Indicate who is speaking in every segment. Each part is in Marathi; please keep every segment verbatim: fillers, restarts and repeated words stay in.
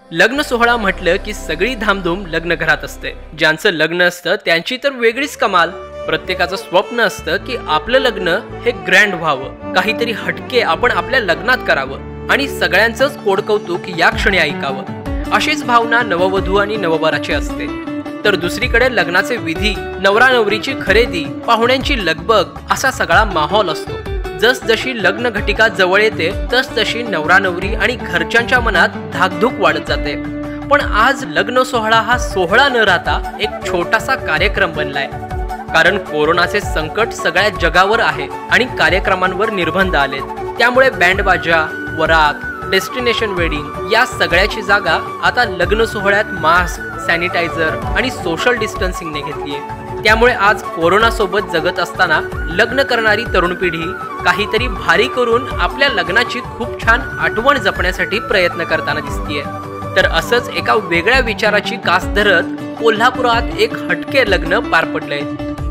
Speaker 1: लग्न सोहळा म्हटलं की सगळी धामधूम लग्न घरात असते। ज्यांचं लग्न असतं त्यांची तर वेगळीच कमाल। प्रत्येकाचं स्वप्न असतं की आपलं लग्न हे ग्रँड व्हावं, काहीतरी हटके आपण आपल्या लग्नात करावं आणि सगळ्यांचंच कोडकौतुक या क्षणी ऐकावं, अशीच भावना नववधू आणि नववराची असते। तर दुसरीकडे लग्नाचे विधी, नवरा नवरीची खरेदी, पाहुण्यांची लगबग असा सगळा माहोल असतो। जस जशी लग्न घटिका जवळ येते तस तशी नवरा नवरी आणि घरच्यांच्या मनात धाकधूक वाढत जाते। पण आज लग्न सोहळा हा सोहळा न राहता एक छोटासा कार्यक्रम बनलाय, कारण कोरोनाचे संकट सगळ्या जगावर आहे आणि कार्यक्रमांवर निर्बंध आलेत। त्यामुळे बँड बाजा, वरात, डेस्टिनेशन वेडिंग या सगळ्याची जागा आता लग्न सोहळ्यात मास्क, सॅनिटायझर आणि सोशल डिस्टन्सिंगने घेतली आहे। त्यामुळे आज कोरोना सोबत जगत असताना लग्न करणारी तरुण पिढी काहीतरी भारी करून आपल्या लग्नाची खूप छान आठवण जपण्यासाठी प्रयत्न करताना दिसतीये। तर असंच एका वेगळ्या विचाराची कास धरत कोल्हापुरात एक हटके लग्न पार पडलंय।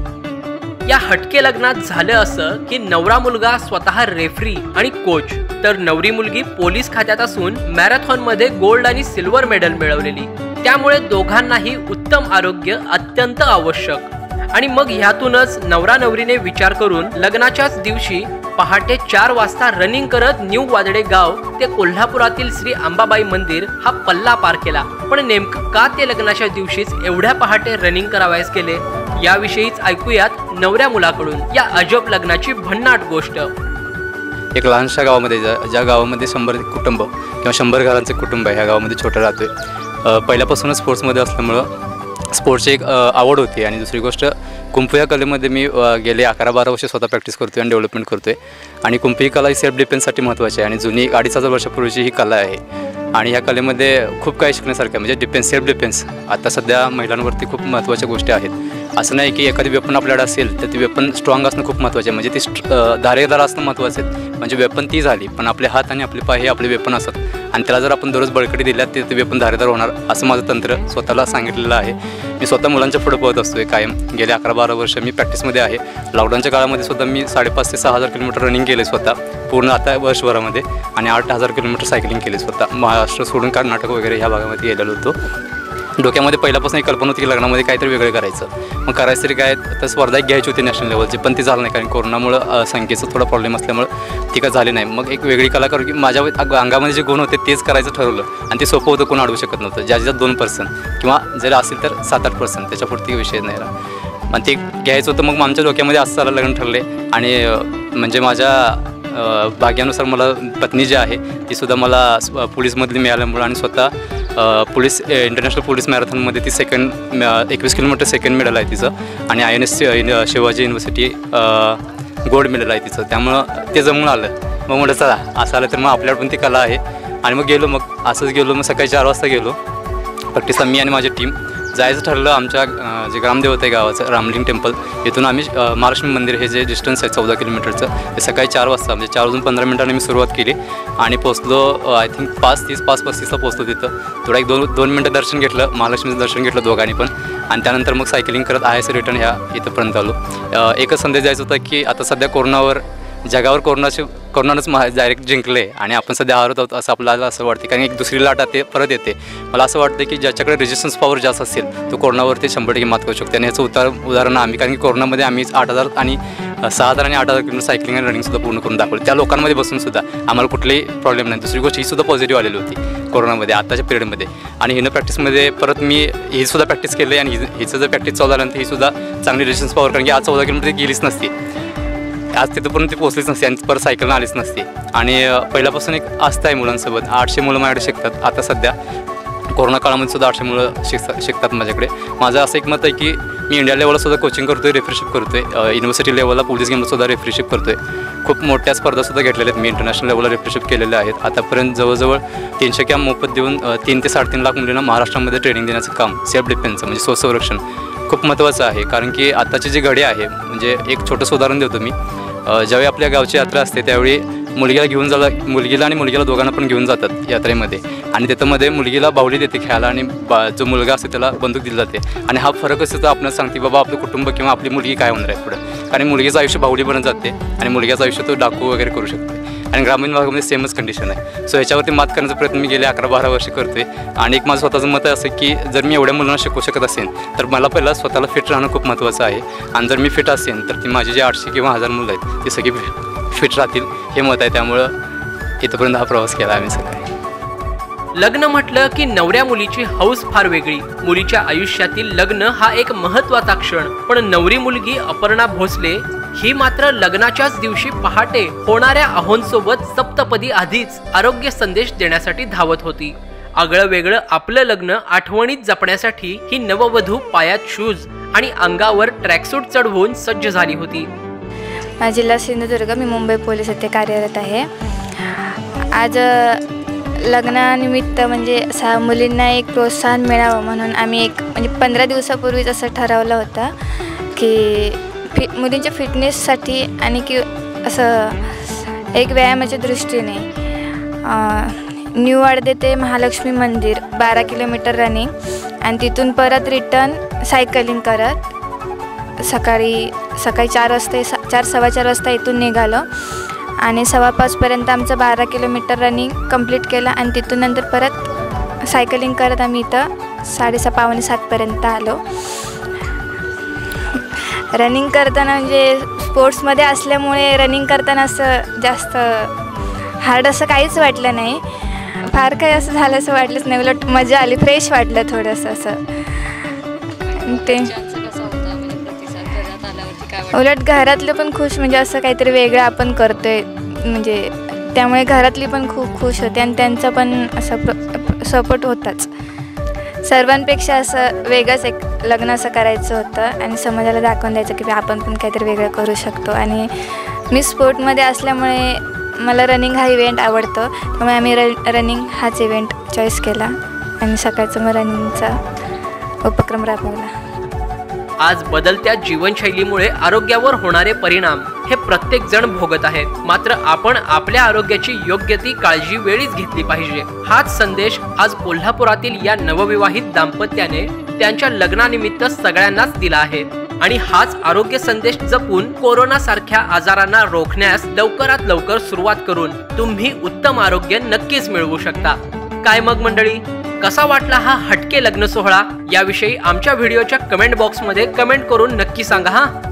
Speaker 1: या हटके लग्नात झालं असं की नवरा मुलगा स्वतः रेफरी आणि कोच, तर नवरी मुलगी पोलीस खात्यात असून मॅरेथॉन मध्ये गोल्ड आणि सिल्वर मेडल मिळवलेली। त्यामुळे दोघांनाही उत्तम आरोग्य अत्यंत आवश्यक। आणि मग ह्यातूनच नवरा नवरीने विचार करून लग्नाच्याच दिवशी पहाटे चार वाजता रनिंग करत न्यू वादडे गाव ते कोल्हापुरातील श्री अंबाबाई मंदिर हा पल्ला पार केला। पण नेमकं का ते लग्नाच्या दिवशीच एवढ्या पहाटे रनिंग करावयास केले, याविषयीच ऐकूयात नवऱ्या मुलाकडून या अजब लग्नाची भन्नाट गोष्ट।
Speaker 2: एक लहानशा गावामध्ये ज्या ज्या गावामध्ये शंभर कुटुंब किंवा शंभर घरांचे कुटुंब आहे, ह्या गावामध्ये छोटं राहतोय। पहिल्यापासूनच स्पोर्ट्समध्ये असल्यामुळं स्पोर्ट्सची एक आवड होती आणि दुसरी गोष्ट कुंफू या कलेमध्ये मी गेले अकरा बारा वर्ष स्वतः प्रॅक्टिस करतोय आणि डेव्हलपमेंट करतोय। आणि कुंफू ही कला ही सेल्फ डिफेन्ससाठी महत्त्वाची आहे आणि जुनी अडीच हजार वर्षापूर्वीची ही कला आहे आणि ह्या कलेमध्ये खूप काही शिकण्यासारखं आहे। म्हणजे डिफेन्स, सेल्फ डिफेन्स आता सध्या महिलांवरती खूप महत्त्वाच्या गोष्टी आहेत। असं नाही की एखादी वेपन आपल्याकडे असेल तर ती वेपन स्ट्रॉंग असणं खूप महत्त्वाचं आहे, म्हणजे ती धारेदार असणं महत्त्वाचं आहे। म्हणजे वेपन ती झाली, पण आपले हात आणि आपले पाय हे आपले वेपन असतात आणि त्याला जर आपण दररोज बळकटी दिल्यात ते ते वेपन धारेदार होणार, असं माझं तंत्र स्वतःला सांगितलेलं आहे। मी स्वतः मुलांच्या पुढे पळत असतोय कायम। गेले अकरा बारा वर्ष मी प्रॅक्टिसमध्ये आहे। लॉकडाऊनच्या काळामध्ये सुद्धा मी साडेपाच ते सहा हजार किलोमीटर रनिंग केले स्वतः पूर्ण आता वर्षभरामध्ये, आणि आठ हजार किलोमीटर सायकलिंग केली स्वतः। महाराष्ट्र सोडून कर्नाटक वगैरे ह्या भागामध्ये गेलेलो होतो। डोक्यामध्ये पहिल्यापासून एक कल्पना होती की लग्नामध्ये काहीतरी वेगळं करायचं। मग करायचं तरी काय, तर स्पर्धा एक घ्यायची होती नॅशनल लेवलची, पण ती झालं नाही कारण कोरोनामुळं संख्येचा थोडा प्रॉब्लेम असल्यामुळं ती काय झाली नाही। मग एक वेगळी कला करू की माझ्या अंगामध्ये जे गुण होते तेच करायचं ठरवलं आणि ते सोपं होतं, कोण अडवू शकत नव्हतं। ज्या ज्यात दोन पर्सेंट किंवा जर असेल तर सात आठ पर्सेंट त्याच्या पुढती विषय नाही राहा, पण ते घ्यायचं होतं। मग आमच्या डोक्यामध्ये असं झालं लग्न ठरले आणि म्हणजे माझ्या भाग्यानुसार मला पत्नी जी आहे तीसुद्धा मला पोलीसमधली मिळाल्यामुळं आणि स्वतः पोलीस इंटरनॅशनल पोलीस मॅरेथॉनमध्ये ती सेकंड एकवीस किलोमीटर सेकंड मेडल आहे तिचं, आणि I N S Shivaji university gold medal आहे तिचं। त्यामुळं ते जमून आलं। मग म्हटलं चला असं आलं तर मग आपल्याकडून ती कला आहे आणि मग गेलो। मग असंच गेलो, मग सकाळी चार वाजता गेलो प्रॅक्टिसला मी आणि माझी टीम। जायचं ठरलं आमच्या जे ग्रामदेवत आहे गावाचं रामलिंग टेम्पल, इथून आम्ही महालक्ष्मी मंदिर हे जे डिस्टन्स आहे चौदा किलोमीटरचं, ते सकाळी चार वाजता म्हणजे चार वाजून पंधरा मिनिटांनी मी सुरुवात केली आणि पोचलो आय थिंक पाच तीस पाच पस्तीसला पोचलो तिथं। थोडा एक दोन दोन मिनटं दर्शन घेतलं, महालक्ष्मीचं दर्शन घेतलं दोघांनी पण, आणि त्यानंतर मग सायकलिंग करत आय एस रिटर्न ह्या इथंपर्यंत आलो। एकच संदेश द्यायचा होता की आता सध्या कोरोनावर जगावर कोरोनाचे कोरोनानंच महा डायरेक्ट जिंकले आणि आपण सध्या हारत आहोत असं आपल्याला असं वाटते, कारण एक दुसरी लाट ते परत येते। मला असं वाटतं की ज्याच्याकडे रेजिस्टन्स पॉवर जास्त असेल तो कोरोनावरती शंभर टक्के मात करू शकते आणि ह्याचं उदाहरण उदाहरण आम्ही, कारण की कोरोनामध्ये आम्ही आठ हजार आणि सहा हजार आणि आठ हजार किलोमीटर सायकलिंग आणि रनिंगसुद्धा पूर्ण करून दाखवलं। त्या लोकांमध्ये बसून सुद्धा आम्हाला कुठलाही प्रॉब्लेम नाही। दुसरी गोष्ट ही सुद्धा पॉझिटिव्ह आलेली होती कोरोनामध्ये आत्ताच्या पिरियडमध्ये, आणि हिनं प्रॅक्टिसमध्ये परत मी ही सुद्धा प्रॅक्टिस केली आणि हिचं जर प्रॅक्टिस चालू झाल्यानंतर ही सुद्धा चांगली रेजिस्टन्स पॉवर, कारण की आज चौदा किलोमीटर गेलीच नसती, आज तिथंपर्यंत ती पोहोचलीच नसते आणि परत सायकलनं आलीच नसते। आणि पहिल्यापासून एक आस्था आहे मुलांसोबत। आठशे मुलं माझ्याकडे शिकतात आता सध्या, कोरोना काळामध्ये सुद्धा आठशे मुलं शिकतात शिकतात माझ्याकडे। माझं असं एक मत आहे की मी इंडिया लेवलला सुद्धा कोचिंग करतोय, रेफ्रीशिप करतोय, युनिव्हर्सिटी लेवलला पोलीस गेमला सुद्धा रेफ्रीशिप करतोय। खूप मोठ्या स्पर्धासुद्धा घेतलेल्या आहेत मी, इंटरनॅशनल लेवलला रेफ्रीशिप केलेल्या आहेत। आतापर्यंत जवळजवळ तीनशे कॅम्प मोफत देऊन तीन ते साडेतीन लाख मुलींना महाराष्ट्रामध्ये ट्रेनिंग देण्याचं काम सेल्फ डिफेन्सचं म्हणजे स्वसंरक्षण खूप महत्त्वाचं आहे। कारण की आत्ताची जी घडी आहे, म्हणजे एक छोटंसं उदाहरण देतो मी, ज्यावेळी आपल्या गावची यात्रा असते त्यावेळी मुलगीला घेऊन जाला मुलगीला आणि मुलगीला दोघांना पण घेऊन जातात यात्रेमध्ये, आणि त्याच्यामध्ये मुलगीला बाहुली देते खेळायला आणि बा जो मुलगा असतो त्याला बंदूक दिली जाते। आणि हा फरक असतो तो आपल्याला सांगते बाबा आपलं कुटुंब किंवा आपली मुलगी काय होणार आहे पुढं, कारण मुलगीचं आयुष्य बाहुली बनत जाते आणि मुलग्याचं आयुष्य तो डाकू वगैरे करू शकते। आणि ग्रामीण भागामध्ये सेमच कंडिशन आहे. सो याच्यावरती मात करण्याचा प्रयत्न मी गेले अकरा बारा वर्ष करतो आहे. आणि एक माझं स्वतःचं मत आहे असं की जर मी एवढ्या मुलांना शिकवू शकत असेल तर मला पहिला स्वतःला फिट राहणं खूप महत्त्वाचं आहे. आणि जर मी फिट असेल तर ती माझी जे आठशे किंवा हजार मुलं आहेत ते सगळी फिट राहतील हे मत आहे. त्यामुळं इथंपर्यंत हा प्रवास केला आम्ही सगळे.
Speaker 1: लग्न म्हटलं की नवऱ्या मुलीची हौस फार वेगळी. मुलीच्या आयुष्यातील लग्न हा एक महत्त्वाचा क्षण. पण नवरी मुलगी अपर्णा भोसले ही मात्र लग्नाच्याच दिवशी पहाटे होणाऱ्या आहोंसोबत सप्तपदी आधीच आरोग्य संदेश देण्यासाठी धावत होती. आगळं वेगळं आपलं लग्न आठवणीत जपण्यासाठी ही नववधू पायात शूज आणि अंगावर ट्रॅकसूट चढवून सज्ज झाली होती.
Speaker 3: जिल्हा सिंधुदुर्ग, मी मुंबई पोलीस येथे कार्यरत आहे. आज लग्नानिमित्त म्हणजे सा मुलींना एक प्रोत्साहन मिळावं म्हणून आम्ही एक म्हणजे पंधरा दिवसापूर्वीच असं ठरवलं होतं की फि मुलींच्या फिटनेससाठी आणि की असं एक व्यायामाच्या दृष्टीने न्यू वाडदे ते महालक्ष्मी मंदिर बारा किलोमीटर रनिंग आणि तिथून परत रिटर्न सायकलिंग करत सकाळी सकाळी चार वाजता सा चार सव्वा चार वाजता इथून निघालो आणि सव्वा पाचपर्यंत आमचं बारा किलोमीटर रनिंग कंप्लीट केलं आणि तिथून नंतर परत सायकलिंग करत आम्ही इथं साडेसहा पावणे सातपर्यंत आलो. रनिंग करताना म्हणजे स्पोर्ट्समध्ये असल्यामुळे रनिंग करताना असं जास्त हार्ड असं काहीच वाटलं नाही. फार काही असं झालं असं वाटलंच नाही. उलट मजा आली, फ्रेश वाटलं थोडंसं असं. ते उलट घरातले पण खुश, म्हणजे असं काहीतरी वेगळं आपण करतो आहे म्हणजे त्यामुळे घरातली पण खूप खुश होते आणि त्यांचा पण असं सपोर्ट होताच. सर्वांपेक्षा असं वेगळंच एक लग्न असं करायचं होतं आणि समाजाला दाखवून द्यायचं की आपण पण काहीतरी वेगळं करू शकतो. आणि मी स्पोर्टमध्ये असल्यामुळे मला रनिंग हा इव्हेंट आवडतो, त्यामुळे आम्ही र रनिंग हाच इव्हेंट चॉईस केला आणि सकाळचं मग रनिंगचा उपक्रम राबवला.
Speaker 1: आज बदलत्या जीवनशैलीमुळे आरोग्यावर होणारे परिणाम हे प्रत्येक जण भोगत आहेत. मात्र आपण आपल्या आरोग्याची योग्य ती काळजी वेळीच घेतली पाहिजे. हाच संदेश आज कोल्हापुरातील या नवविवाहित दाम्पत्याने त्यांच्या लग्नानिमित्त सगळ्यांनाच दिला आहे. आणि हाच आरोग्य संदेश जपून कोरोना सारख्या आजारांना रोखण्यास लवकरात लवकर सुरुवात करून तुम्ही उत्तम आरोग्य नक्कीच मिळवू शकता. काय मग मंडळी, कसा वाटला हा हटके लग्न सोहळा याविषयी आमच्या व्हिडिओच्या कमेंट बॉक्समध्ये कमेंट करून नक्की सांगा हा.